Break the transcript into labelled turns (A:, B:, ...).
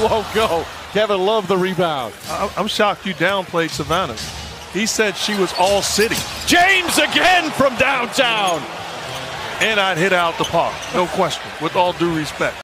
A: won't go. Kevin Love the rebound.
B: I'm shocked you downplayed Savannah. He said she was all city.
A: James again from downtown.
B: And I'd hit out the park, no question, with all due respect.